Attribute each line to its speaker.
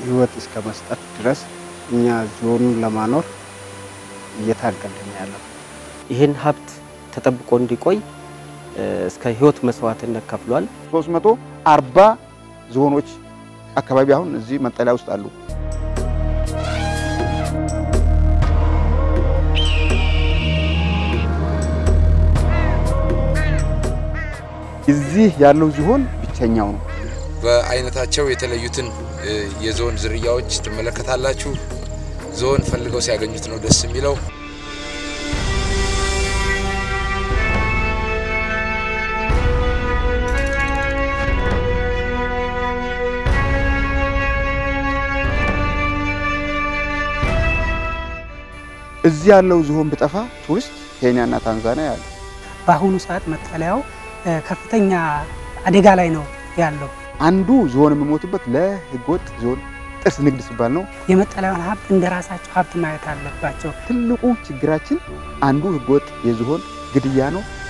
Speaker 1: ህይወት እስከ መስጠት ድረስ እኛ ዞኑን ለማኖር እየታገልን ያለው
Speaker 2: ይሄን ሀብት ተጠብቆ እንዲቆይ እስከ ህይወት መስዋዕትነት ከፍሏል
Speaker 3: 340 ዞኖች አካባቢ አሁን እዚህ መጠለያ ውስጥ አሉ እዚህ ያለው ዞን ብቸኛው ነው
Speaker 4: በአይነታቸው የተለዩትን የዞን ዝርያዎች ተመለከታላችሁ ዞን ፈልገው ሲያገኙት ነው ደስ የሚለው
Speaker 3: እዚህ ያለው ዞን በጠፋ ቱሪስት ኬንያና ታንዛኒያ ያለው
Speaker 5: በአሁኑ ሰዓት መጠለያው ከፍተኛ አደጋ ላይ ነው ያለው
Speaker 3: አንዱ ዞን የሚሞትበት ለህገወጥ ዞን ጥርስ ንግድ ሲባል ነው
Speaker 5: የመጠለያውን ሀብት እንደራሳቸው ሀብት ማየት አለባቸው
Speaker 3: ትልቁ ችግራችን አንዱ ህገወጥ የዞን ግድያ ነው